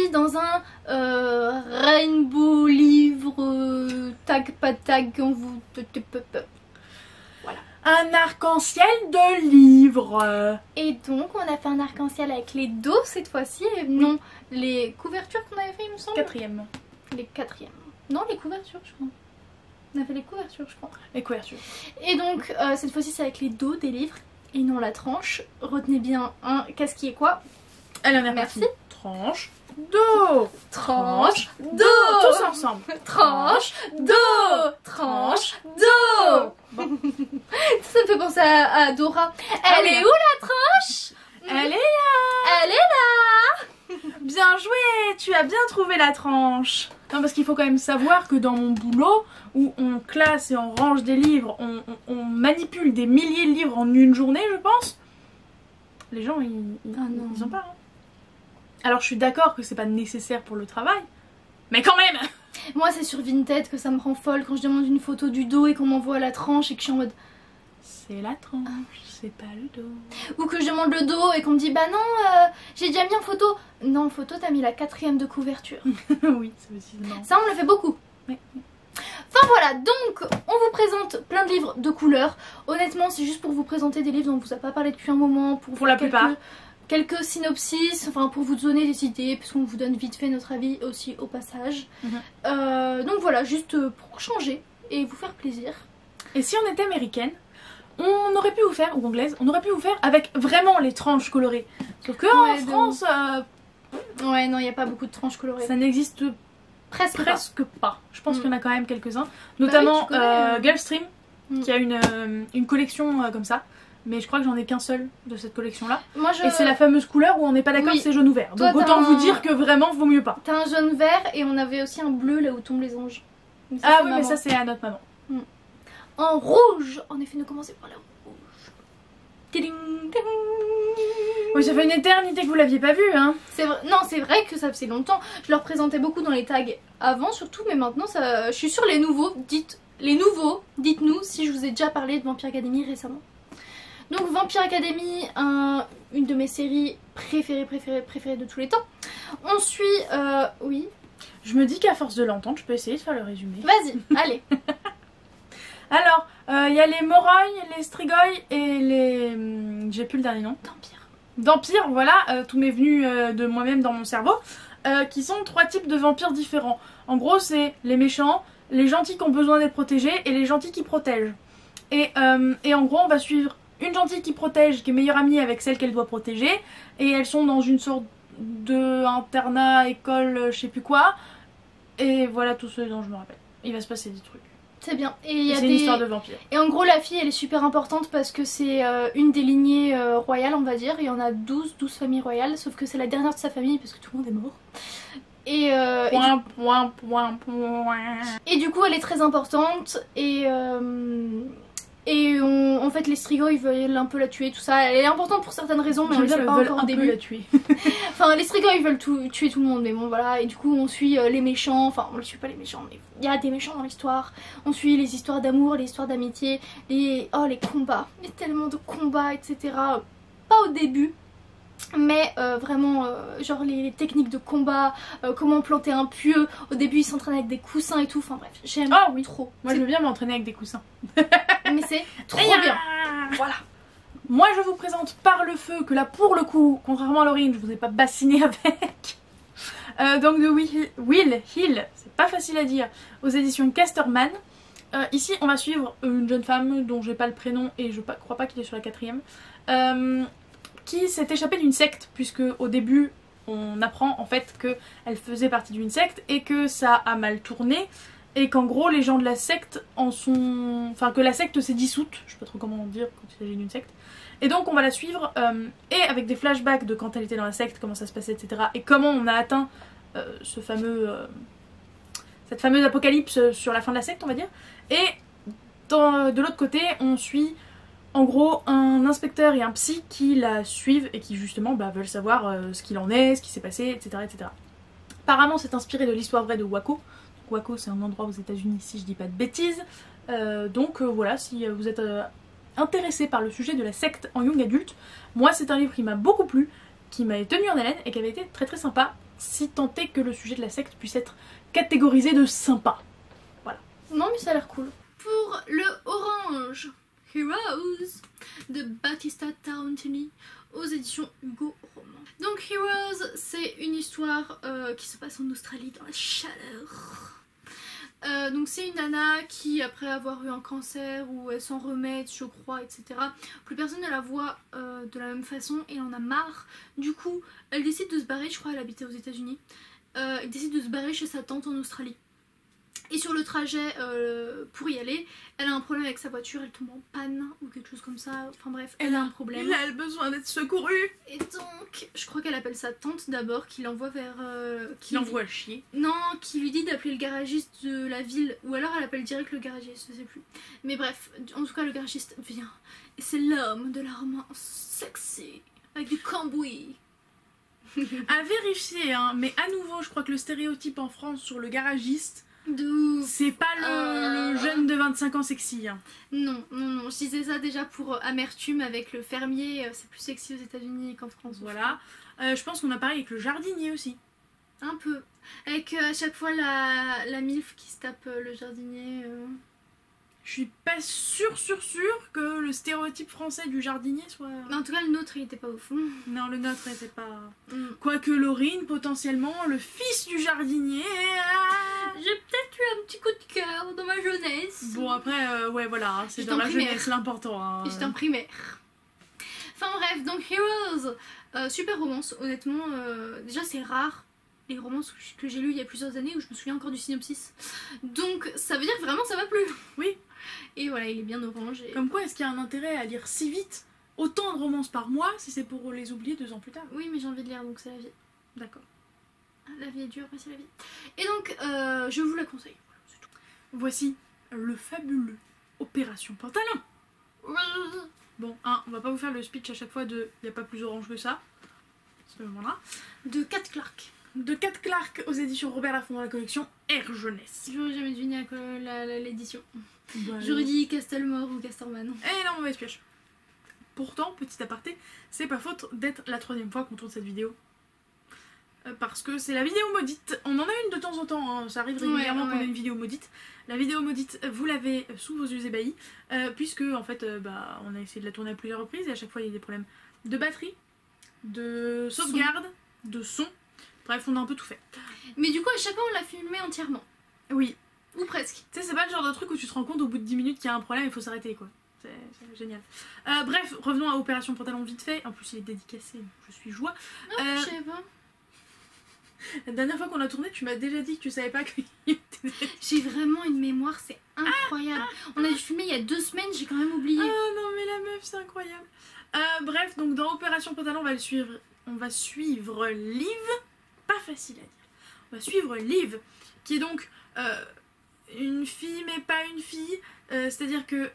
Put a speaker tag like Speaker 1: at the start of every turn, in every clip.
Speaker 1: parti dans un rainbow livre tag pas tag on vous... Voilà.
Speaker 2: Un arc-en-ciel de livres.
Speaker 1: Et donc on a fait un arc-en-ciel avec les dos cette fois-ci et non les couvertures qu'on avait fait il me semble.
Speaker 2: 4e.
Speaker 1: Les 4e. Non les couvertures je crois. On a fait les couvertures je crois.
Speaker 2: Les couvertures.
Speaker 1: Et donc cette fois-ci c'est avec les dos des livres et non la tranche. Retenez bien un qu'est-ce qui est quoi.
Speaker 2: Allez on est
Speaker 1: Merci.
Speaker 2: reparti. Tranche, dos.
Speaker 1: Tranche, dos.
Speaker 2: Tous ensemble.
Speaker 1: Tranche, dos. Tranche, dos.
Speaker 2: Bon.
Speaker 1: Ça me fait penser à Dora. Elle est où la tranche?
Speaker 2: Elle est là.
Speaker 1: Elle est là.
Speaker 2: Bien joué, tu as bien trouvé la tranche. Non, parce qu'il faut quand même savoir que dans mon boulot, où on classe et on range des livres, on manipule des milliers de livres en une journée, je pense. Les gens, ils ont pas. Hein. Alors je suis d'accord que c'est pas nécessaire pour le travail, mais quand même.
Speaker 1: Moi c'est sur Vinted que ça me rend folle quand je demande une photo du dos et qu'on m'envoie la tranche et que je suis en mode...
Speaker 2: C'est la tranche, c'est pas le dos.
Speaker 1: Ou que je demande le dos et qu'on me dit bah non, j'ai déjà mis en photo. Non, en photo t'as mis la 4e de couverture.
Speaker 2: Oui, c'est aussi marrant.
Speaker 1: Ça on le fait beaucoup.
Speaker 2: Oui.
Speaker 1: Enfin voilà, donc on vous présente plein de livres de couleurs. Honnêtement c'est juste pour vous présenter des livres dont on vous a pas parlé depuis un moment. Pour
Speaker 2: la plupart.
Speaker 1: Quelques synopsis, enfin pour vous donner des idées, puisqu'on vous donne vite fait notre avis aussi au passage. Donc voilà, juste pour changer et vous faire plaisir.
Speaker 2: Et si on était américaine, on aurait pu vous faire, ou anglaise, on aurait pu vous faire avec vraiment les tranches colorées. Sauf que en France,
Speaker 1: ouais non, il n'y a pas beaucoup de tranches colorées.
Speaker 2: ça n'existe
Speaker 1: presque
Speaker 2: pas. Je pense qu'il y en a quand même quelques-uns. Notamment Gulfstream, qui a une collection comme ça. Mais je crois que j'en ai qu'un seul de cette collection-là. Et c'est la fameuse couleur où on n'est pas d'accord, c'est jaune ou vert. Donc autant vous dire que vraiment, vaut mieux pas.
Speaker 1: T'as un jaune vert et on avait aussi un bleu là où tombent les anges.
Speaker 2: Ça, ah oui, mais ça c'est à notre maman.
Speaker 1: En rouge. En effet, nous commençons par la rouge.
Speaker 2: Oui, ça fait une éternité que vous l'aviez pas vu, hein.
Speaker 1: Non, c'est vrai que ça faisait longtemps. Je leur présentais beaucoup dans les tags avant surtout, mais maintenant ça... je suis sur les nouveaux. Dites-nous si je vous ai déjà parlé de Vampire Academy récemment. Donc Vampire Academy, une de mes séries préférées de tous les temps. On suit... oui.
Speaker 2: Je me dis qu'à force de l'entendre, je peux essayer de faire le résumé.
Speaker 1: Vas-y, allez.
Speaker 2: Alors, il y a les Moroi, les Strigoi et les... j'ai plus le dernier nom. Dampire, voilà, tout m'est venu de moi-même dans mon cerveau. Qui sont 3 types de vampires différents. En gros, c'est les méchants, les gentils qui ont besoin d'être protégés et les gentils qui protègent. Et en gros, on va suivre une gentille qui protège, qui est meilleure amie avec celle qu'elle doit protéger. Et elles sont dans une sorte de internat, école, je sais plus quoi. Et voilà tout ce dont je me rappelle. Il va se passer des trucs.
Speaker 1: C'est bien. Et
Speaker 2: c'est une histoire de vampire.
Speaker 1: Et en gros, la fille, elle est super importante parce que c'est une des lignées royales, on va dire. Il y en a 12 familles royales, sauf que c'est la dernière de sa famille parce que tout le monde est mort. Et du coup, elle est très importante et en fait les Strigoi ils veulent un peu la tuer, tout ça. Elle est importante pour certaines raisons, mais on ne sait pas encore au début.
Speaker 2: La tuer.
Speaker 1: Enfin les Strigoi ils veulent tuer tout le monde, mais bon voilà. Et du coup on suit les méchants, enfin on ne suit pas les méchants, mais il y a des méchants dans l'histoire. On suit les histoires d'amour, les histoires d'amitié, les combats. Il y a tellement de combats, etc. Pas au début. Mais vraiment genre les techniques de combat, comment planter un pieu. Au début ils s'entraînent avec des coussins et tout. Enfin bref, j'aime trop.
Speaker 2: Moi je veux bien m'entraîner avec des coussins.
Speaker 1: Mais c'est trop bien. Voilà.
Speaker 2: Moi je vous présente Par le feu, que là pour le coup, contrairement à Laurine, je vous ai pas bassiné avec. Donc de Will Hill, c'est pas facile à dire, aux éditions Casterman. Ici on va suivre une jeune femme dont j'ai pas le prénom et je crois pas qu'il est sur la 4e. Qui s'est échappée d'une secte, puisque au début on apprend en fait qu'elle faisait partie d'une secte et que ça a mal tourné et qu'en gros les gens de la secte enfin que la secte s'est dissoute, je sais pas trop comment dire quand il s'agit d'une secte, et donc on va la suivre et avec des flashbacks de quand elle était dans la secte, comment ça se passait, etc. et comment on a atteint cette fameuse apocalypse sur la fin de la secte, on va dire. Et de l'autre côté on suit en gros un inspecteur et un psy qui la suivent et qui justement veulent savoir ce qu'il en est, ce qui s'est passé, etc., etc. Apparemment c'est inspiré de l'histoire vraie de Waco. Waco c'est un endroit aux États-Unis si je dis pas de bêtises. Donc voilà, si vous êtes intéressé par le sujet de la secte en young adulte, moi c'est un livre qui m'a beaucoup plu, qui m'a tenu en haleine et qui avait été très très sympa si tant est que le sujet de la secte puisse être catégorisé de sympa.
Speaker 1: Non mais ça a l'air cool. Pour le Orange Heroes de Battista Tarantini aux éditions Hugo Roman. Donc Heroes, c'est une histoire qui se passe en Australie dans la chaleur. Donc c'est une nana qui, après avoir eu un cancer où elle s'en remet, je crois, etc. Plus personne ne la voit de la même façon et elle en a marre. Du coup, elle décide de se barrer, je crois elle habitait aux États-Unis. Elle décide de se barrer chez sa tante en Australie. Et sur le trajet pour y aller, elle a un problème avec sa voiture, elle tombe en panne ou quelque chose comme ça. Enfin bref, elle a un problème.
Speaker 2: Elle a besoin d'être secourue.
Speaker 1: Et donc, je crois qu'elle appelle sa tante d'abord, qui l'envoie vers...
Speaker 2: Qui l'envoie chier.
Speaker 1: Non, qui lui dit d'appeler le garagiste de la ville. Ou alors elle appelle direct le garagiste, je sais plus. Mais bref, en tout cas le garagiste vient. Et c'est l'homme de la romance sexy, avec du cambouis.
Speaker 2: À vérifier, hein, mais à nouveau, je crois que le stéréotype en France sur le garagiste, c'est pas le jeune de 25 ans sexy. Hein.
Speaker 1: Non, non, non, je disais ça déjà pour Amertume avec le fermier, c'est plus sexy aux États-Unis qu'en France.
Speaker 2: Voilà. Je pense qu'on a pareil avec le jardinier aussi.
Speaker 1: Un peu. Avec à chaque fois la MILF qui se tape le jardinier.
Speaker 2: Je suis pas sûre que le stéréotype français du jardinier soit...
Speaker 1: Mais en tout cas, le nôtre, il était pas au fond.
Speaker 2: Non, le nôtre était pas... Quoique Laurine, potentiellement, le fils du jardinier...
Speaker 1: J'ai peut-être eu un petit coup de cœur dans ma jeunesse.
Speaker 2: Bon, après, ouais, voilà, c'est dans la jeunesse l'important. Hein.
Speaker 1: J'étais en primaire. Enfin bref, donc Heroes, super romance, honnêtement. Déjà, c'est rare les romances que j'ai lues il y a plusieurs années où je me souviens encore du synopsis. Donc, ça veut dire que vraiment ça m'a plu.
Speaker 2: Oui.
Speaker 1: Et voilà, il est bien orange. Et...
Speaker 2: Comme quoi, est-ce qu'il y a un intérêt à lire si vite autant de romances par mois si c'est pour les oublier 2 ans plus tard?
Speaker 1: Oui, mais j'ai envie de lire, donc c'est la vie.
Speaker 2: D'accord.
Speaker 1: La vie est dure, mais c'est la vie. Et donc, je vous la conseille. Voilà, c'est tout.
Speaker 2: Voici le fabuleux Opération Pantalon. Bon, hein, on va pas vous faire le speech à chaque fois de « y a pas plus orange que ça ». Ce moment-là.
Speaker 1: De Kat Clark.
Speaker 2: De Kat Clark aux éditions Robert Laffont dans la collection Air Jeunesse.
Speaker 1: J'aurais jamais deviné l'édition.
Speaker 2: Bah,
Speaker 1: j'aurais dit Castelmore ou Casterman.
Speaker 2: Et non, mauvaise pioche. Pourtant, petit aparté, c'est pas faute d'être la 3e fois qu'on tourne cette vidéo. Parce que c'est la vidéo maudite. On en a une de temps en temps, hein. Ça arrive régulièrement qu'on ait une vidéo maudite. La vidéo maudite, vous l'avez sous vos yeux ébahis, puisque en fait, on a essayé de la tourner à plusieurs reprises et à chaque fois il y a des problèmes de batterie, de sauvegarde, de son. Bref, on a un peu tout fait.
Speaker 1: Mais du coup, à chaque fois, on l'a filmé entièrement.
Speaker 2: Oui.
Speaker 1: Ou presque.
Speaker 2: Tu sais, c'est pas le genre de truc où tu te rends compte au bout de 10 minutes qu'il y a un problème, il faut s'arrêter quoi. C'est génial. Bref, revenons à Opération Pantalon vite fait. En plus, il est dédicacé, je suis joie.
Speaker 1: Je sais pas.
Speaker 2: La dernière fois qu'on a tourné, tu m'as déjà dit que tu savais pas que...
Speaker 1: J'ai vraiment une mémoire, c'est incroyable. On a dû filmer il y a 2 semaines, j'ai quand même oublié.
Speaker 2: Ah non mais la meuf, c'est incroyable. Bref, donc dans Opération Pantalon, on va suivre Liv. Pas facile à dire. On va suivre Liv, qui est donc une fille mais pas une fille. C'est-à-dire que...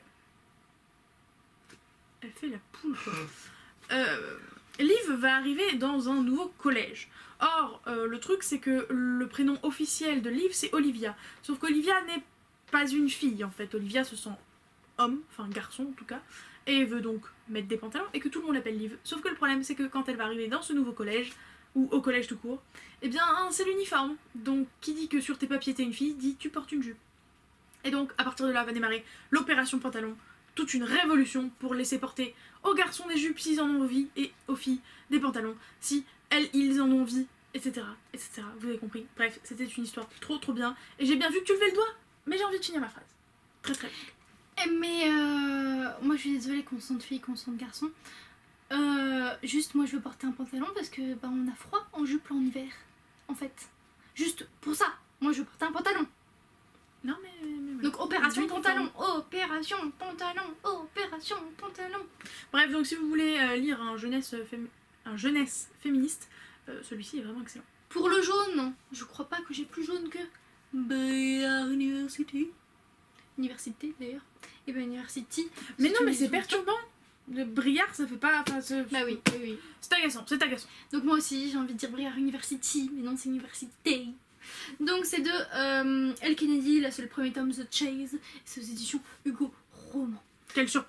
Speaker 2: Elle fait la poule quoi. Liv va arriver dans un nouveau collège. Or, le truc c'est que le prénom officiel de Liv c'est Olivia. Sauf qu'Olivia n'est pas une fille en fait. Olivia se sent homme, enfin garçon en tout cas, et veut donc mettre des pantalons et que tout le monde l'appelle Liv. Sauf que le problème c'est que quand elle va arriver dans ce nouveau collège, ou au collège tout court, eh bien c'est l'uniforme. Donc qui dit que sur tes papiers t'es une fille, dit tu portes une jupe. Et donc à partir de là va démarrer l'opération pantalon. Toute une révolution pour laisser porter aux garçons des jupes s'ils en ont envie et aux filles des pantalons si ils en ont envie, etc. etc. Vous avez compris. Bref, c'était une histoire trop bien. Et j'ai bien vu que tu levais le doigt, mais j'ai envie de finir ma phrase. Très.
Speaker 1: Mais moi je suis désolée qu'on se sente fille, qu'on se sente garçon. Juste moi je veux porter un pantalon parce que bah, on a froid en jupe en hiver. En fait. Juste pour ça. Moi je veux porter un pantalon.
Speaker 2: Non mais
Speaker 1: donc opération pantalon, opération pantalon, opération pantalon.
Speaker 2: Bref, donc si vous voulez lire un jeunesse féministe, celui-ci est vraiment excellent.
Speaker 1: Pour le jaune, je crois pas que j'ai plus jaune que Bayard University. Université d'ailleurs. Et ben University.
Speaker 2: Mais non mais c'est perturbant. Le Briard ça fait pas...
Speaker 1: Bah oui.
Speaker 2: C'est agaçant.
Speaker 1: Donc moi aussi j'ai envie de dire Briard University, mais non c'est Université. Donc c'est de Elle Kennedy, là c'est le premier tome The Chase, c'est aux éditions Hugo Roman.
Speaker 2: Quelle surprise!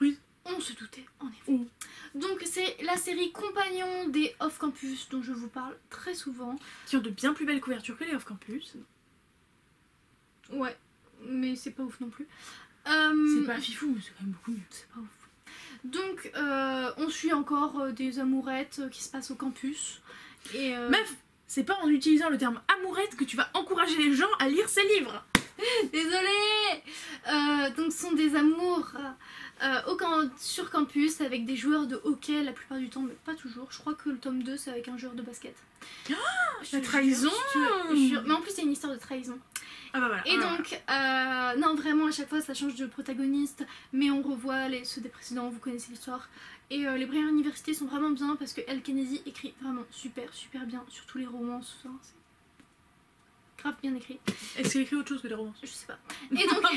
Speaker 1: On se doutait, en effet. Donc c'est la série Compagnon des Off-Campus dont je vous parle très souvent.
Speaker 2: Qui ont de bien plus belles couvertures que les Off-Campus.
Speaker 1: Ouais, mais c'est pas ouf non plus.
Speaker 2: C'est pas fifou, mais c'est quand même beaucoup mieux.
Speaker 1: C'est pas ouf. Donc on suit encore des amourettes qui se passent au campus. Et
Speaker 2: Meuf, c'est pas en utilisant le terme amourette que tu vas encourager les gens à lire ces livres.
Speaker 1: Désolée. Donc ce sont des amours sur campus avec des joueurs de hockey la plupart du temps, mais pas toujours. Je crois que le tome 2 c'est avec un joueur de basket.
Speaker 2: La trahison.
Speaker 1: Mais en plus c'est une histoire de trahison.
Speaker 2: Ah bah voilà.
Speaker 1: Et donc, non vraiment à chaque fois ça change de protagoniste, mais on revoit ceux des précédents, vous connaissez l'histoire. Et les Brillants Universités sont vraiment bien parce que Elle Kennedy écrit vraiment super bien, surtout les romans, tout ça, c'est grave bien écrit.
Speaker 2: Est-ce qu'elle écrit autre chose que les romans?
Speaker 1: Je sais pas. Et donc,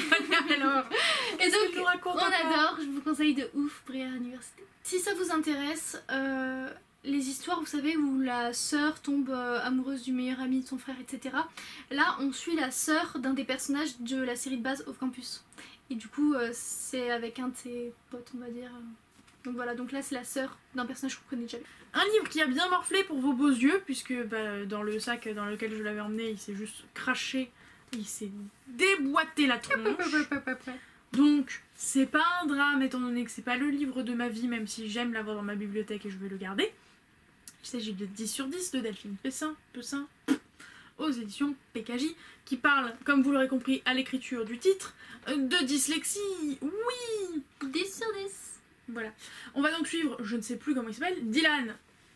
Speaker 1: on adore, je vous conseille de ouf Brillants Universités. Si ça vous intéresse, les histoires, vous savez, où la sœur tombe amoureuse du meilleur ami de son frère, etc. Là, on suit la sœur d'un des personnages de la série de base Off Campus. Et du coup, c'est avec un de ses potes, on va dire. Donc voilà, donc là, c'est la sœur d'un personnage que vous connaissez déjà.
Speaker 2: Un livre qui a bien morflé pour vos beaux yeux, puisque dans le sac dans lequel je l'avais emmené, il s'est juste craché, il s'est déboîté la tronche. Donc, c'est pas un drame, étant donné que c'est pas le livre de ma vie, même si j'aime l'avoir dans ma bibliothèque et je vais le garder. Il s'agit de 10 sur 10 de Delphine Pessin, aux éditions PKJ, qui parle, comme vous l'aurez compris à l'écriture du titre, de dyslexie. Oui,
Speaker 1: 10 sur 10.
Speaker 2: Voilà. On va donc suivre, je ne sais plus comment il s'appelle, Dylan.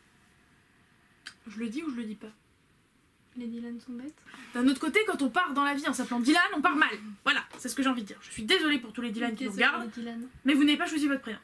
Speaker 2: Je le dis ou je le dis pas?
Speaker 1: Les Dylan sont bêtes.
Speaker 2: D'un autre côté, quand on part dans la vie en s'appelant Dylan, on part mal. Voilà, c'est ce que j'ai envie de dire. Je suis désolée pour tous les Dylan qui nous regardent, mais vous n'avez pas choisi votre prénom.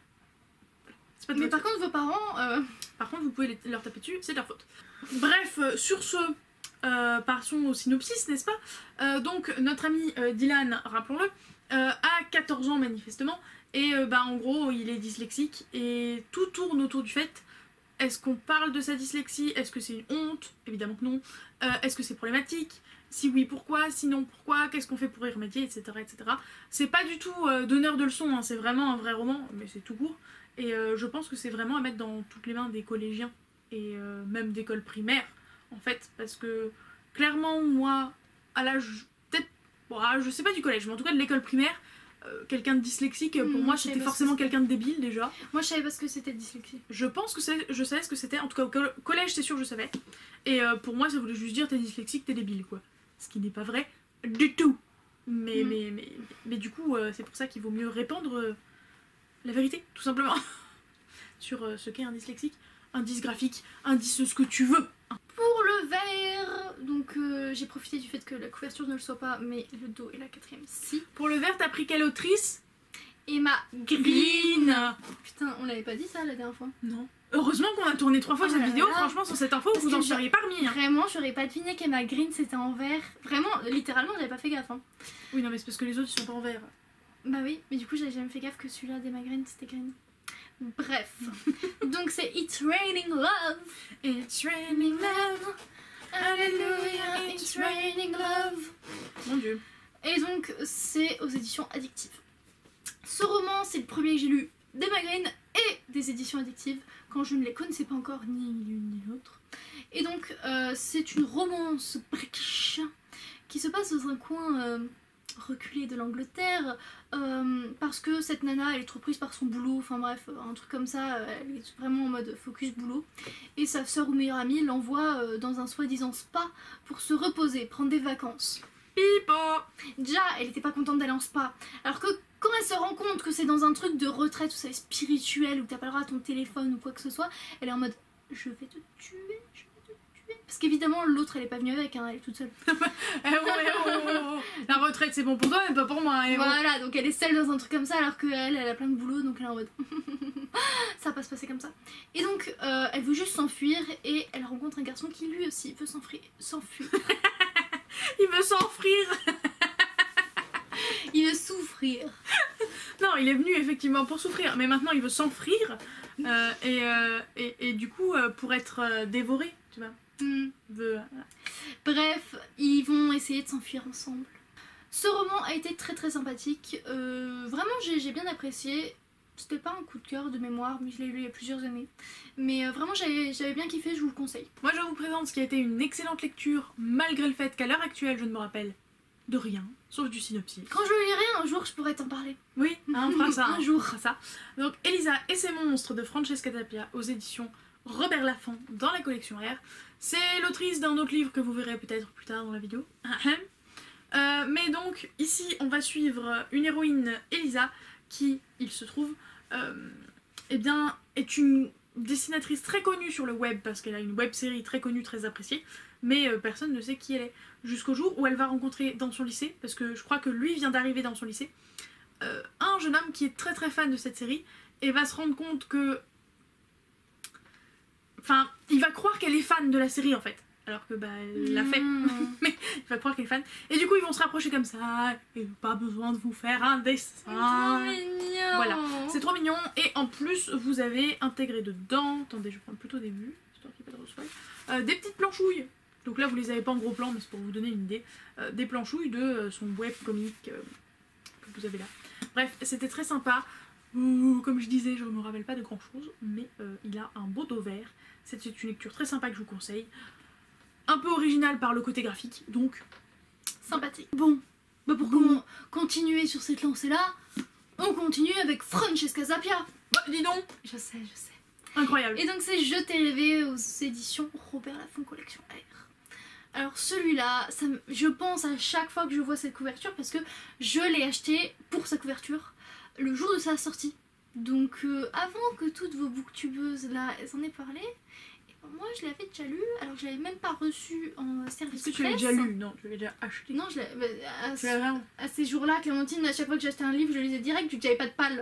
Speaker 2: Pas
Speaker 1: mais par contre, vos parents...
Speaker 2: Par contre, vous pouvez leur taper dessus, c'est de leur faute. Bref, sur ce, passons au synopsis, n'est-ce pas? Donc, notre ami Dylan, rappelons-le, a 14 ans manifestement, et en gros, il est dyslexique, et tout tourne autour du fait, est-ce qu'on parle de sa dyslexie? Est-ce que c'est une honte? Évidemment que non. Est-ce que c'est problématique? Si oui, pourquoi? Sinon, pourquoi? Qu'est-ce qu'on fait pour y remédier? Etc. etc. C'est pas du tout donneur de leçons, hein, c'est vraiment un vrai roman, mais c'est tout court. Et je pense que c'est vraiment à mettre dans toutes les mains des collégiens et même d'école primaire en fait, parce que clairement moi à l'âge peut-être, bon, je sais pas du collège, mais en tout cas de l'école primaire, quelqu'un de dyslexique pour moi c'était forcément quelqu'un de débile déjà.
Speaker 1: Moi je savais pas ce que c'était dyslexie.
Speaker 2: Je pense que je savais ce que c'était, en tout cas au collège c'est sûr je savais. Et pour moi ça voulait juste dire t'es dyslexique, t'es débile quoi. Ce qui n'est pas vrai du tout. Mais du coup c'est pour ça qu'il vaut mieux répandre la vérité, tout simplement, sur ce qu'est un dyslexique, un dysgraphique, un dys ce que tu veux.
Speaker 1: Pour le verre, donc j'ai profité du fait que la couverture ne le soit pas, mais le dos et la quatrième si.
Speaker 2: Pour le verre, t'as pris quelle autrice?
Speaker 1: Emma Green. Putain, on l'avait pas dit ça la dernière fois?
Speaker 2: Non. Heureusement qu'on a tourné 3 fois cette vidéo, franchement sur cette info vous en seriez pas remis. Hein.
Speaker 1: Vraiment, j'aurais pas deviné qu'Emma Green c'était en vert. Vraiment, littéralement, j'avais pas fait gaffe. Hein.
Speaker 2: Oui, non, mais c'est parce que les autres ils sont pas en vert.
Speaker 1: Bah oui, mais du coup j'avais jamais fait gaffe que celui-là d'Emma Green c'était green. Bref, donc c'est It's Raining Love.
Speaker 2: It's raining love.
Speaker 1: Alléluia, it's raining love.
Speaker 2: Mon dieu.
Speaker 1: Et donc c'est aux éditions Addictives. Ce roman c'est le premier que j'ai lu d'Emma Green et des éditions Addictives quand je ne les connaissais pas encore ni l'une ni l'autre. Et donc c'est une romance british qui se passe dans un coin reculé de l'Angleterre parce que cette nana elle est trop prise par son boulot, enfin bref un truc comme ça, elle est vraiment en mode focus boulot et sa soeur ou meilleure amie l'envoie dans un soi-disant spa pour se reposer, prendre des vacances.
Speaker 2: Pipo.
Speaker 1: Déjà elle était pas contente d'aller en spa alors que quand elle se rend compte que c'est dans un truc de retraite où c'est spirituel où t'as pas le droit à ton téléphone ou quoi que ce soit, elle est en mode je vais te tuer, parce qu'évidemment l'autre elle est pas venue avec, hein, elle est toute seule.
Speaker 2: La retraite c'est bon pour toi mais pas pour moi.
Speaker 1: Voilà, donc elle est seule dans un truc comme ça alors qu'elle elle a plein de boulot donc elle est en mode ça va pas se passer comme ça. Et donc elle veut juste s'enfuir et elle rencontre un garçon qui lui aussi veut s'enfuir.
Speaker 2: Il veut s'enfuir.
Speaker 1: Il veut souffrir.
Speaker 2: Non, il est venu effectivement pour souffrir, mais maintenant il veut s'enfuir et du coup pour être dévoré, tu vois.
Speaker 1: Bref, ils vont essayer de s'enfuir ensemble. Ce roman a été très sympathique, vraiment j'ai bien apprécié. C'était pas un coup de cœur de mémoire, mais je l'ai lu il y a plusieurs années. Mais vraiment, j'avais bien kiffé, je vous le conseille.
Speaker 2: Moi, je vous présente ce qui a été une excellente lecture, malgré le fait qu'à l'heure actuelle, je ne me rappelle de rien, sauf du synopsis.
Speaker 1: Quand je le lirai un jour, je pourrais t'en parler.
Speaker 2: Oui, on fera ça.
Speaker 1: Un jour.
Speaker 2: On fera ça. Donc, Elisa et ses monstres de Francesca Tapia aux éditions Robert Laffont dans la collection R. C'est l'autrice d'un autre livre que vous verrez peut-être plus tard dans la vidéo. Mais donc, ici, on va suivre une héroïne, Elisa, qui, il se trouve, eh bien, est une dessinatrice très connue sur le web parce qu'elle a une web série très connue, très appréciée, mais personne ne sait qui elle est. Jusqu'au jour où elle va rencontrer dans son lycée, parce que je crois que lui vient d'arriver dans son lycée, un jeune homme qui est très très fan de cette série et va se rendre compte que... Enfin, il va croire qu'elle est fan de la série en fait. Alors que bah elle l'a fait, mais il va croire qu'elle est fan. Et du coup ils vont se rapprocher comme ça, et pas besoin de vous faire un dessin.
Speaker 1: C'est trop mignon.
Speaker 2: Voilà, c'est trop mignon. Et en plus vous avez intégré dedans, attendez je vais prendre plutôt des vues, histoire qu'il n'y ait pas de spoil, des petites planchouilles. Donc là vous les avez pas en gros plan, mais c'est pour vous donner une idée. Des planchouilles de son webcomic que vous avez là. Bref, c'était très sympa. Comme je disais, je ne me rappelle pas de grand chose, mais il a un beau dos vert. C'est une lecture très sympa que je vous conseille. Un peu original par le côté graphique, donc
Speaker 1: sympathique. Bon, bah pour continuer sur cette lancée-là, on continue avec Francesca Tapia.
Speaker 2: Bah, dis donc.
Speaker 1: Je sais.
Speaker 2: Incroyable.
Speaker 1: Et donc c'est Je t'ai rêvé aux éditions Robert Laffont Collection R. Alors celui-là, je pense à chaque fois que je vois cette couverture parce que je l'ai acheté pour sa couverture le jour de sa sortie. Donc avant que toutes vos booktubeuses là, elles en aient parlé, moi je l'avais déjà lu, alors je l'avais même pas reçu en service
Speaker 2: presse. Est-ce que tu l'as déjà lu? Non, tu l'avais déjà acheté.
Speaker 1: Non, à ces jours-là, Clémentine, à chaque fois que j'achetais un livre, je le lisais direct vu que j'avais pas de palle.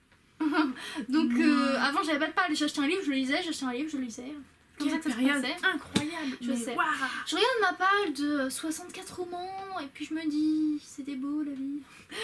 Speaker 1: Donc avant j'avais pas de palle, j'achetais un livre, je le lisais, j'achetais un livre, je le lisais. Comme ça que ça se passait.
Speaker 2: Incroyable.
Speaker 1: Je sais.
Speaker 2: Wow.
Speaker 1: Je regarde ma palle de 64 romans et puis je me dis, c'était beau la vie.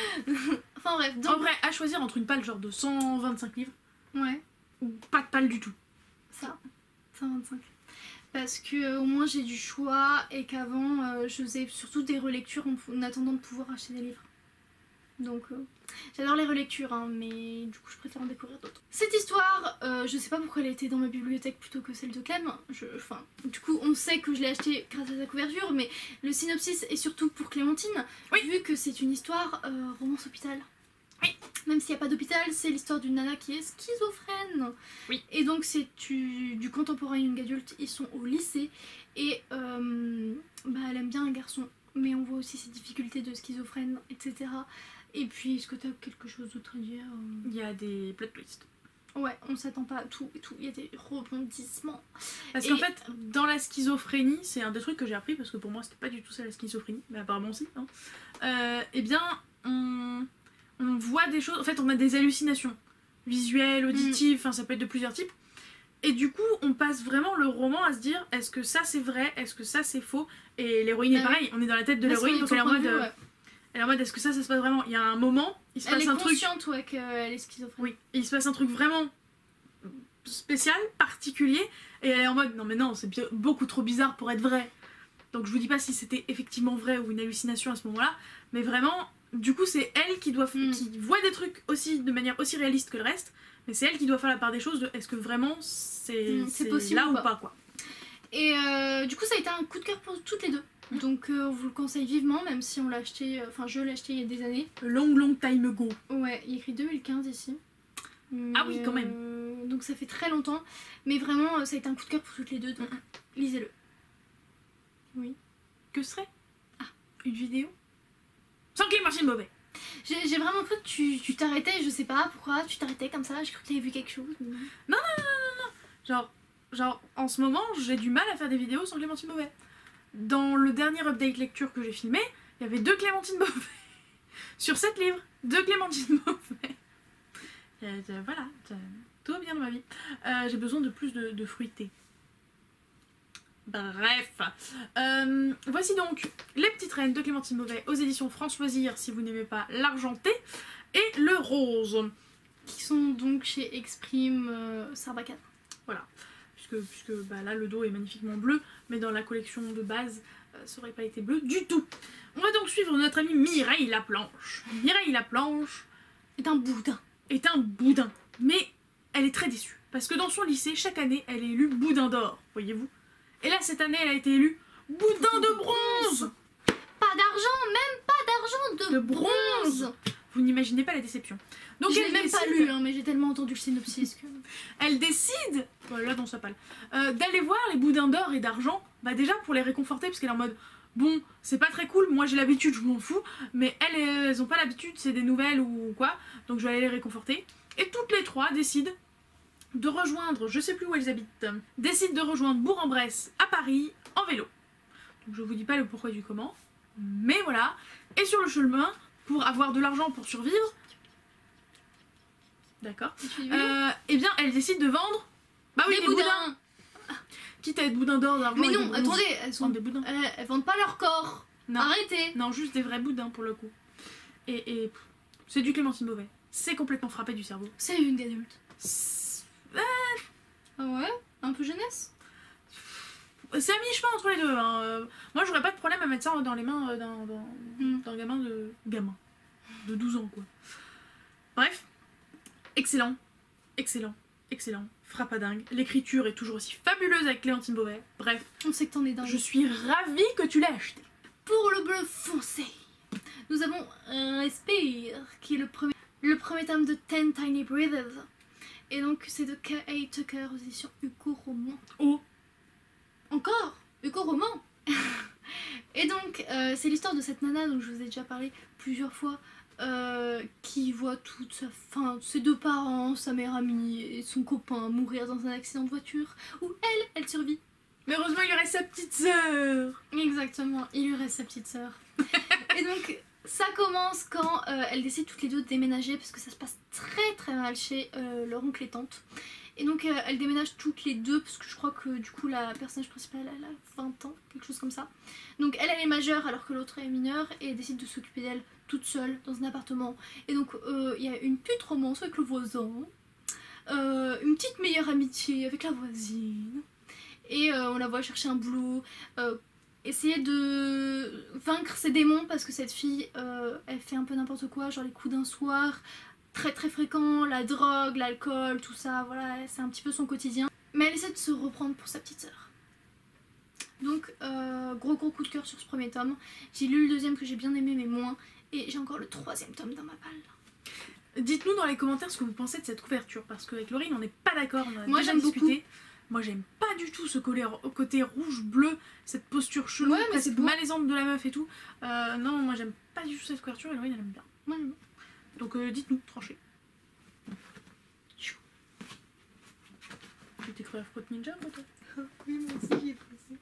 Speaker 1: Enfin bref. Donc...
Speaker 2: En vrai, à choisir entre une palle genre de 125 livres.
Speaker 1: Ouais.
Speaker 2: Ou pas de palle du tout.
Speaker 1: Ça. 125. Parce que au moins j'ai du choix et qu'avant je faisais surtout des relectures en attendant de pouvoir acheter des livres. Donc j'adore les relectures hein, mais du coup je préfère en découvrir d'autres. Cette histoire, je sais pas pourquoi elle était dans ma bibliothèque plutôt que celle de Clem. Enfin, du coup on sait que je l'ai achetée grâce à sa couverture, mais le synopsis est surtout pour Clémentine, oui. Vu que c'est une histoire romance hôpital.
Speaker 2: Oui.
Speaker 1: Même s'il n'y a pas d'hôpital, c'est l'histoire d'une nana qui est schizophrène.
Speaker 2: Oui.
Speaker 1: Et donc c'est du contemporain young adulte, ils sont au lycée et bah, elle aime bien un garçon. Mais on voit aussi ses difficultés de schizophrène, etc. Et puis, est-ce que tu as quelque chose d'autre à dire?
Speaker 2: Il y a des plot twists.
Speaker 1: Ouais, on s'attend pas à tout et tout. Il y a des rebondissements.
Speaker 2: Parce qu'en fait, dans la schizophrénie, c'est un des trucs que j'ai appris parce que pour moi c'était pas du tout ça la schizophrénie, mais apparemment si. Hein. Eh bien, on voit des choses. En fait, on a des hallucinations visuelles, auditives, enfin ça peut être de plusieurs types. Et du coup, on passe vraiment le roman à se dire est-ce que ça c'est vrai, est-ce que ça c'est faux? Et l'héroïne est pareil, on est dans la tête de l'héroïne, donc elle est en mode. Elle est en mode est-ce que ça se passe vraiment? Il y a un moment, il se passe un truc.
Speaker 1: Elle est consciente, ouais, qu'elle est schizophrène.
Speaker 2: Oui, il se passe un truc vraiment spécial, particulier, et elle est en mode non mais non, c'est beaucoup trop bizarre pour être vrai. Donc je vous dis pas si c'était effectivement vrai ou une hallucination à ce moment-là, mais vraiment, du coup c'est elle qui doit qui voit des trucs aussi de manière aussi réaliste que le reste, mais c'est elle qui doit faire la part des choses de est-ce que vraiment c'est possible là ou pas quoi.
Speaker 1: Et du coup ça a été un coup de cœur pour toutes les deux. Donc on vous le conseille vivement, même si on l'a acheté, enfin je l'ai acheté il y a des années.
Speaker 2: Long time ago.
Speaker 1: Ouais, il y a écrit 2015 ici.
Speaker 2: Ah oui quand même.
Speaker 1: Donc ça fait très longtemps, mais vraiment ça a été un coup de cœur pour toutes les deux, donc lisez-le. Oui.
Speaker 2: Que serait une vidéo sans Clémentine Beauvais.
Speaker 1: J'ai vraiment cru que tu t'arrêtais, je sais pas pourquoi tu t'arrêtais comme ça, j'ai cru que tu avais vu quelque chose.
Speaker 2: Non. Genre en ce moment j'ai du mal à faire des vidéos sans Clémentine Beauvais. Dans le dernier update lecture que j'ai filmé, il y avait 2 Clémentine Beauvais. Sur 7 livres, 2 Clémentine Beauvais. Voilà, tout va bien dans ma vie. J'ai besoin de plus de fruité. Bref. Voici donc Les Petites Reines de Clémentine Beauvais aux éditions France Loisirs si vous n'aimez pas l'argenté. Et le rose.
Speaker 1: Qui sont donc chez Exprime Sarbacane.
Speaker 2: Voilà. Puisque bah, là le dos est magnifiquement bleu, mais dans la collection de base ça aurait pas été bleu du tout. On va donc suivre notre amie Mireille Laplanche. Mireille Laplanche
Speaker 1: est un boudin.
Speaker 2: est un boudin. Mais elle est très déçue. Parce que dans son lycée, chaque année, elle est élue boudin d'or, voyez-vous. Et là, cette année, elle a été élue boudin de bronze.
Speaker 1: Pas d'argent, même pas d'argent, de bronze.
Speaker 2: Vous n'imaginez pas la déception. Donc
Speaker 1: Je
Speaker 2: elle
Speaker 1: l'ai même pas
Speaker 2: décide,
Speaker 1: lu, hein, mais j'ai tellement entendu le synopsis que...
Speaker 2: elle décide, voilà dans sa palle, d'aller voir les boudins d'or et d'argent, bah déjà pour les réconforter, parce qu'elle est en mode, bon, c'est pas très cool, moi j'ai l'habitude, je m'en fous, mais elles ont pas l'habitude, c'est des nouvelles ou quoi, donc je vais aller les réconforter. Et toutes les trois décident de rejoindre, je sais plus où elles habitent, décident de rejoindre Bourg-en-Bresse à Paris en vélo. Donc je vous dis pas le pourquoi du comment, mais voilà. Et sur le chemin, pour avoir de l'argent pour survivre, d'accord, et bien elles décident de vendre, bah oui,
Speaker 1: des
Speaker 2: les
Speaker 1: boudins.
Speaker 2: Quitte à être boudin d'or, d'argent.
Speaker 1: Mais
Speaker 2: et de
Speaker 1: non,
Speaker 2: bronze.
Speaker 1: attendez, elles sont...
Speaker 2: Des boudins.
Speaker 1: Elles vendent pas leur corps.
Speaker 2: Non.
Speaker 1: Arrêtez.
Speaker 2: Non, juste des vrais boudins pour le coup. Et c'est du Clémentine Beauvais. C'est complètement frappé du cerveau.
Speaker 1: C'est une d'adulte.
Speaker 2: Ah,
Speaker 1: Ah ouais, un peu jeunesse.
Speaker 2: c'est à mi-chemin entre les deux. Hein. Moi, j'aurais pas de problème à mettre ça dans les mains d'un gamin de 12 ans, quoi. Bref, excellent, excellent, excellent. Frappadingue. L'écriture est toujours aussi fabuleuse avec Clémentine Beauvais. Bref,
Speaker 1: On sait que t'en es dingue.
Speaker 2: je suis ravie que tu l'aies acheté.
Speaker 1: Pour le bleu foncé, nous avons Respire, qui est le premier tome de 10 Tiny Breathers. Et donc c'est de K.A. Tucker aux éditions Hugo Roman.
Speaker 2: Oh,
Speaker 1: Encore Hugo Roman. Et donc c'est l'histoire de cette nana dont je vous ai déjà parlé plusieurs fois, qui voit toute sa fin, ses deux parents, sa meilleure amie et son copain mourir dans un accident de voiture où elle survit.
Speaker 2: mais heureusement, il y aurait sa petite sœur.
Speaker 1: Exactement, il lui reste sa petite sœur. Et donc ça commence quand elles décident toutes les deux de déménager parce que ça se passe très très mal chez leur oncle et tante. Et donc elles déménagent toutes les deux parce que je crois que du coup la personnage principale elle a 20 ans, quelque chose comme ça. Donc elle est majeure alors que l'autre est mineure et elle décide de s'occuper d'elle toute seule dans un appartement. Et donc il y a une petite romance avec le voisin, une petite meilleure amitié avec la voisine. Et on la voit chercher un boulot, essayer de vaincre ses démons parce que cette fille elle fait un peu n'importe quoi, genre les coups d'un soir très très fréquents, la drogue, l'alcool, tout ça, voilà, c'est un petit peu son quotidien. Mais elle essaie de se reprendre pour sa petite sœur. Donc gros coup de cœur sur ce premier tome. J'ai lu le deuxième que j'ai bien aimé mais moins, et j'ai encore le troisième tome dans ma palle.
Speaker 2: Dites-nous dans les commentaires ce que vous pensez de cette couverture, parce qu'avec Laurine on n'est pas d'accord, on en a
Speaker 1: Moi,
Speaker 2: déjà
Speaker 1: j'aime
Speaker 2: discuté.
Speaker 1: beaucoup.
Speaker 2: Moi j'aime pas du tout ce côté rouge-bleu, cette posture chelou,
Speaker 1: Ouais, mais c'est
Speaker 2: presque
Speaker 1: beau.
Speaker 2: malaisante de la meuf et tout. Non, moi j'aime pas du tout cette couverture et Laurine elle aime bien.
Speaker 1: Moi, j'aime.
Speaker 2: Donc dites-nous, tranchez. Tu t'es cru à Fruit Ninja moi toi?
Speaker 1: Oui, moi aussi j'y ai pensé.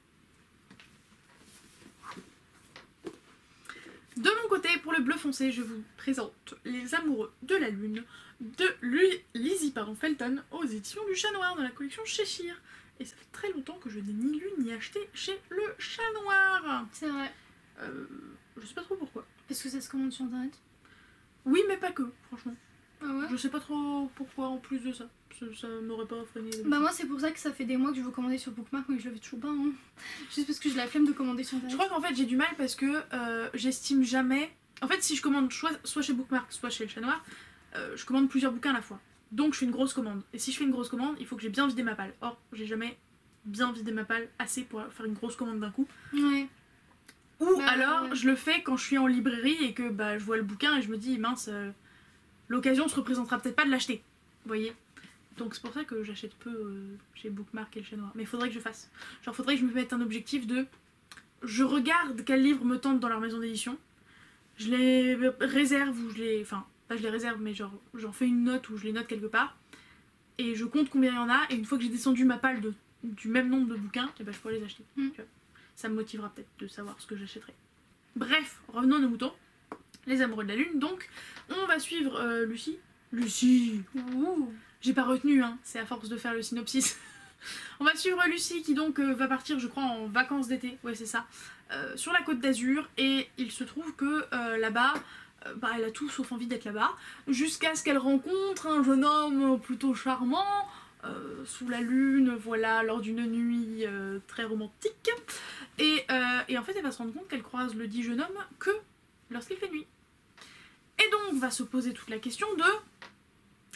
Speaker 2: De mon côté, pour le bleu foncé, je vous présente Les Amoureux de la Lune de Lizzie Felton aux éditions du Chat Noir dans la collection Cheshire. Et ça fait très longtemps que je n'ai ni lu ni acheté chez le Chat Noir.
Speaker 1: C'est vrai.
Speaker 2: Je sais pas trop pourquoi.
Speaker 1: Parce que ça se commande sur internet.
Speaker 2: Oui, mais pas que, franchement.
Speaker 1: Ah ouais.
Speaker 2: Je sais pas trop pourquoi en plus de ça. Ça m'aurait pas freiné.
Speaker 1: Bah moi c'est pour ça que ça fait des mois que je veux commander sur Bookmark mais que je le fais toujours pas hein. Juste parce que j'ai la flemme de commander sur
Speaker 2: Je
Speaker 1: internet.
Speaker 2: crois qu'en fait j'ai du mal parce que j'estime jamais... En fait si je commande soit chez Bookmark, soit chez le Chat Noir, je commande plusieurs bouquins à la fois. Donc je fais une grosse commande. Et si je fais une grosse commande, il faut que j'ai bien vidé ma palle. Or j'ai jamais bien vidé ma palle assez pour faire une grosse commande d'un coup.
Speaker 1: Ouais.
Speaker 2: Ou
Speaker 1: Bah,
Speaker 2: alors
Speaker 1: ouais.
Speaker 2: je le fais quand je suis en librairie et que bah, je vois le bouquin et je me dis mince, l'occasion se représentera peut-être pas de l'acheter. Vous voyez? Donc c'est pour ça que j'achète peu chez Bookmark et le Chat Noir. Mais il faudrait que je fasse. Genre faudrait que je me mette un objectif de... Je regarde quels livres me tentent dans leur maison d'édition. Je les réserve ou je les... Enfin, pas je les réserve mais genre j'en fais une note ou je les note quelque part. Et je compte combien il y en a. Et une fois que j'ai descendu ma palle du même nombre de bouquins, et ben, je pourrais les acheter. Tu vois. Ça me motivera peut-être de savoir ce que j'achèterai. Bref, revenons à nos moutons. Les Amoureux de la Lune. Donc on va suivre Lucie. Lucie.
Speaker 1: Ouh.
Speaker 2: J'ai pas retenu, hein, c'est à force de faire le synopsis. On va suivre Lucie qui donc va partir, je crois, en vacances d'été, ouais c'est ça, sur la Côte d'Azur. Et il se trouve que là-bas, bah, elle a tout sauf envie d'être là-bas, jusqu'à ce qu'elle rencontre un jeune homme plutôt charmant, sous la lune, voilà, lors d'une nuit très romantique. Et en fait elle va se rendre compte qu'elle croise le dit jeune homme que lorsqu'il fait nuit. Et donc va se poser toute la question de...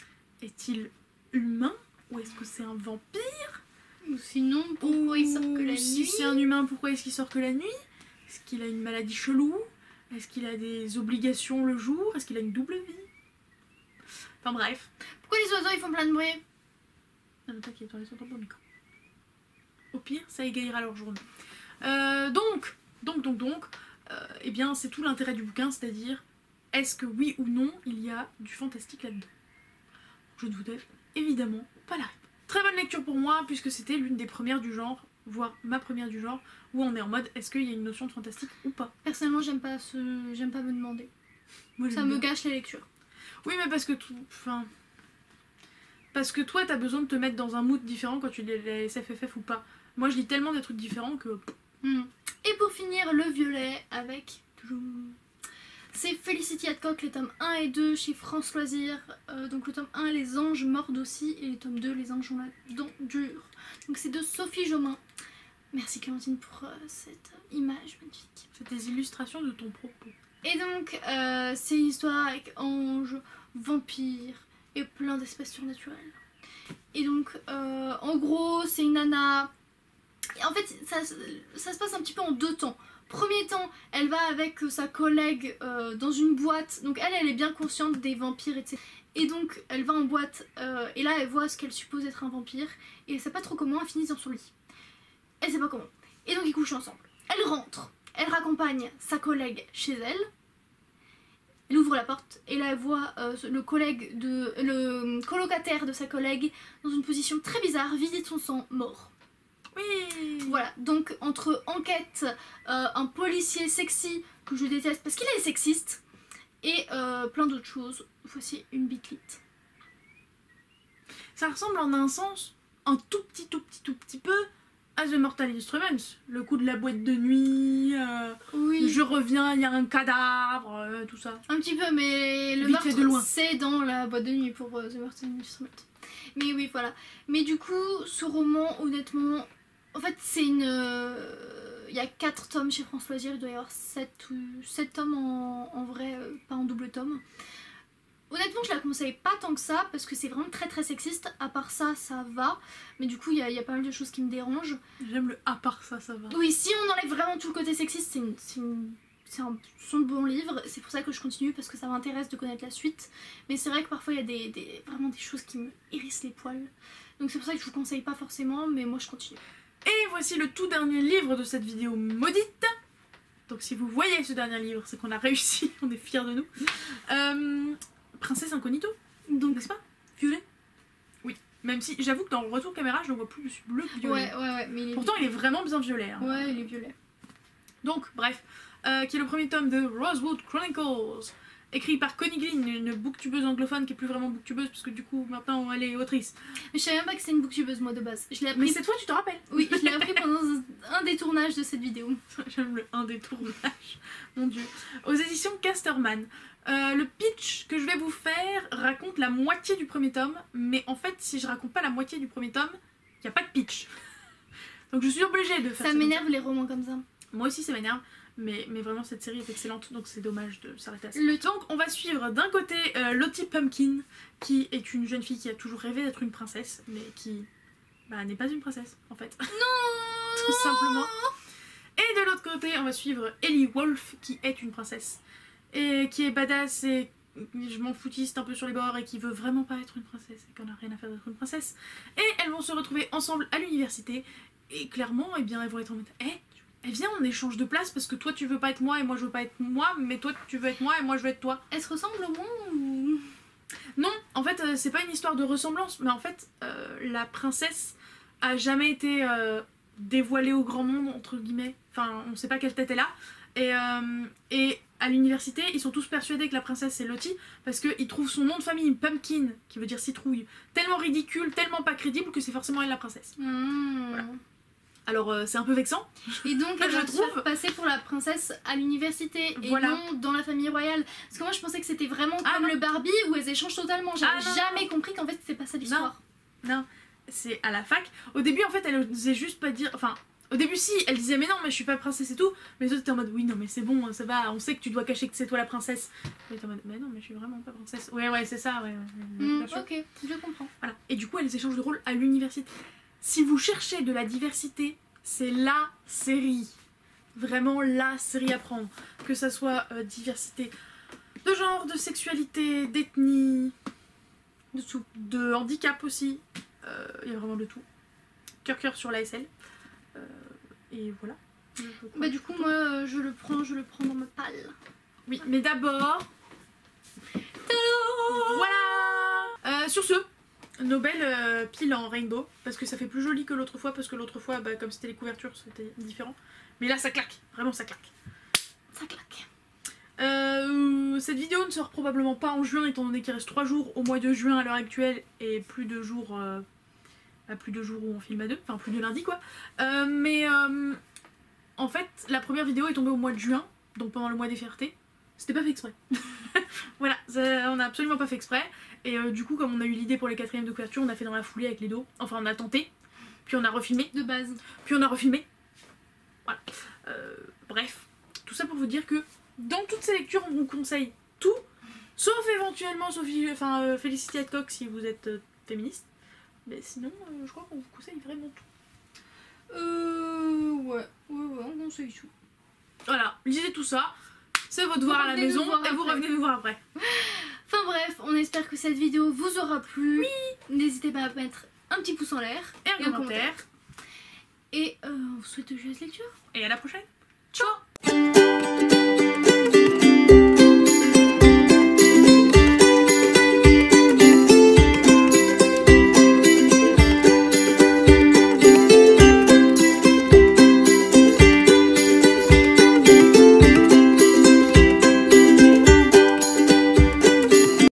Speaker 2: est-il humain ou est-ce que c'est un vampire?
Speaker 1: Ou sinon, pourquoi il sort que la
Speaker 2: Si
Speaker 1: nuit?
Speaker 2: c'est un humain, pourquoi est-ce qu'il sort que la nuit? Est-ce qu'il a une maladie chelou? Est-ce qu'il a des obligations le jour? Est-ce qu'il a une double vie? Enfin bref.
Speaker 1: Pourquoi les oiseaux ils font plein de bruit?
Speaker 2: Non mais t'inquiète, on les entend pas au micro. Au pire, ça égayera leur journée. Eh bien c'est tout l'intérêt du bouquin, c'est-à-dire est-ce que oui ou non il y a du fantastique là-dedans? Je ne vous donne évidemment pas la réponse. Très bonne lecture pour moi puisque c'était l'une des premières du genre, voire ma première du genre, où on est en mode est-ce qu'il y a une notion de fantastique ou pas?
Speaker 1: Personnellement, j'aime pas me demander.
Speaker 2: Moi,
Speaker 1: Ça me gâche la lecture.
Speaker 2: Oui, mais parce que parce que toi t'as besoin de te mettre dans un mood différent quand tu lis les SFFF ou pas. Moi je lis tellement des trucs différents que...
Speaker 1: Et pour finir, le violet avec... C'est Felicity Hadcock, les tomes 1 et 2 chez France Loisirs. Donc le tome 1, Les anges mordent aussi, et le tome 2, Les anges ont la dent dure. Donc c'est de Sophie Jomain. Merci Clémentine pour cette image magnifique.
Speaker 2: C'est des illustrations de ton propos.
Speaker 1: Et donc c'est une histoire avec anges, vampires et plein d'espèces surnaturelles. Et donc en gros c'est une nana... Et en fait ça se passe un petit peu en deux temps. Premier temps, elle va avec sa collègue dans une boîte. Donc elle est bien consciente des vampires, etc. Et donc elle va en boîte et là elle voit ce qu'elle suppose être un vampire. Et elle sait pas trop comment, elle finit dans son lit. Elle sait pas comment. Et donc ils couchent ensemble. Elle rentre, elle raccompagne sa collègue chez elle. Elle ouvre la porte et là elle voit le colocataire de sa collègue dans une position très bizarre, vidé de son sang, mort.
Speaker 2: Oui.
Speaker 1: Voilà, donc entre enquête, un policier sexy que je déteste parce qu'il est sexiste et plein d'autres choses, voici une bitlite.
Speaker 2: Ça ressemble en un sens un tout petit peu à The Mortal Instruments. Le coup de la boîte de nuit,
Speaker 1: Oui.
Speaker 2: je reviens, il y a un cadavre, tout ça.
Speaker 1: Un petit peu, mais le
Speaker 2: Vite fait de loin.
Speaker 1: meurtre c'est dans la boîte de nuit pour The Mortal Instruments. Mais oui, voilà. Mais du coup, ce roman, honnêtement, en fait, c'est une... Il y a 4 tomes chez France Loisirs, il doit y avoir 7 tomes en vrai, pas en double tome. Honnêtement, je la conseille pas tant que ça, parce que c'est vraiment très sexiste. À part ça, ça va. Mais du coup, il y a pas mal de choses qui me dérangent.
Speaker 2: J'aime le à part ça, ça va.
Speaker 1: Oui, si on enlève vraiment tout le côté sexiste, c'est un son bon livre. C'est pour ça que je continue, parce que ça m'intéresse de connaître la suite. Mais c'est vrai que parfois, il y a vraiment des choses qui me hérissent les poils. Donc c'est pour ça que je vous conseille pas forcément, mais moi je continue.
Speaker 2: Et voici le tout dernier livre de cette vidéo maudite. Donc si vous voyez ce dernier livre, c'est qu'on a réussi, on est fiers de nous. Princesse Incognito, donc n'est-ce pas? Violet. Oui, même si j'avoue que dans le retour caméra, je le vois plus bleu que violet.
Speaker 1: Ouais, mais il est...
Speaker 2: Pourtant, il est vraiment bien violet. Hein.
Speaker 1: Ouais, il est violet.
Speaker 2: Donc, bref, qui est le premier tome de Rosewood Chronicles, écrit par Connie Glynn, une booktubeuse anglophone qui est plus vraiment booktubeuse parce que du coup maintenant elle est autrice.
Speaker 1: Mais je savais même pas que c'était une booktubeuse moi de base. Je l'ai appris...
Speaker 2: Mais cette fois tu te rappelles?
Speaker 1: Oui, je l'ai appris pendant un des tournages de cette vidéo.
Speaker 2: J'aime le un des tournages, mon dieu. Aux éditions Casterman. Le pitch que je vais vous faire raconte la moitié du premier tome, mais en fait si je raconte pas la moitié du premier tome, il n'y a pas de pitch. Donc je suis obligée de faire
Speaker 1: ça. M'énerve les romans comme ça.
Speaker 2: Moi aussi ça m'énerve. Mais vraiment cette série est excellente, donc c'est dommage de s'arrêter à ça. Donc on va suivre d'un côté Lottie Pumpkin, qui est une jeune fille qui a toujours rêvé d'être une princesse, mais qui n'est pas une princesse en fait.
Speaker 1: Non.
Speaker 2: Tout simplement. Et de l'autre côté on va suivre Ellie Wolf, qui est une princesse, et qui est badass et je m'en foutiste un peu sur les bords et qui veut vraiment pas être une princesse et qu'on a rien à faire d'être une princesse. Et elles vont se retrouver ensemble à l'université, et clairement eh bien, elles vont être en mode eh viens on échange de place parce que toi tu veux pas être moi et moi je veux pas être moi, mais toi tu veux être moi et moi je veux être toi.
Speaker 1: Elles se ressemblent au moins ou...
Speaker 2: Non, en fait c'est pas une histoire de ressemblance, mais en fait la princesse a jamais été dévoilée au grand monde entre guillemets, enfin on sait pas quelle tête elle a, et à l'université ils sont tous persuadés que la princesse c'est Lottie parce qu'ils trouvent son nom de famille Pumpkin, qui veut dire citrouille, tellement ridicule, tellement pas crédible que c'est forcément elle la princesse. Voilà. Alors c'est un peu vexant.
Speaker 1: Et donc elle va se faire passer pour la princesse à l'université et
Speaker 2: voilà.
Speaker 1: non dans la famille royale. Parce que moi je pensais que c'était vraiment comme le Barbie où elles échangent totalement. J'avais jamais compris qu'en fait c'était pas ça l'histoire.
Speaker 2: Non, c'est à la fac. Au début en fait elle osait juste pas dire... Enfin Au début, si, elle disait mais non, mais je suis pas princesse et tout. Mais les autres étaient en mode oui, non, mais c'est bon, ça va, on sait que tu dois cacher que c'est toi la princesse. Elle était en mode mais non, mais je suis vraiment pas princesse. Ouais, c'est ça, ouais. Bien sûr.
Speaker 1: Ok, je comprends.
Speaker 2: Voilà. Et du coup, elles échangent de rôle à l'université. Si vous cherchez de la diversité, c'est la série. Vraiment la série à prendre. Que ça soit diversité de genre, de sexualité, d'ethnie, de tout. De handicap aussi. Il y a vraiment de tout. Cœur sur l'ASL. Et voilà.
Speaker 1: Bah du coup moi je le prends dans ma palle.
Speaker 2: Oui, mais d'abord... Voilà. Sur ce, nos belles piles en rainbow. Parce que ça fait plus joli que l'autre fois. Parce que l'autre fois, bah, comme c'était les couvertures, c'était différent. Mais là ça claque. Vraiment ça claque.
Speaker 1: Ça claque.
Speaker 2: Cette vidéo ne sort probablement pas en juin. Étant donné qu'il reste 3 jours au mois de juin à l'heure actuelle. Et plus de jours... plus de jours où on filme à 2, enfin plus de lundi quoi. En fait, la première vidéo est tombée au mois de juin, donc pendant le mois des fiertés. C'était pas fait exprès. Voilà, on a absolument pas fait exprès. Et du coup, comme on a eu l'idée pour les 4e de couverture, on a fait dans la foulée avec les dos. Enfin, on a tenté, puis on a refilmé.
Speaker 1: De base.
Speaker 2: Puis on a refilmé. Voilà. Bref, tout ça pour vous dire que dans toutes ces lectures, on vous conseille tout, sauf éventuellement Felicity Hadcock si vous êtes féministe. Mais sinon, je crois qu'on vous conseille vraiment tout.
Speaker 1: Ouais, on conseille tout.
Speaker 2: Voilà, lisez tout ça, c'est votre devoir à la maison et vous revenez nous voir après.
Speaker 1: Enfin bref, on espère que cette vidéo vous aura plu. Oui. N'hésitez pas à mettre un petit pouce en l'air
Speaker 2: Et un commentaire.
Speaker 1: Et on vous souhaite de joyeuses lectures.
Speaker 2: Et à la prochaine. Ciao.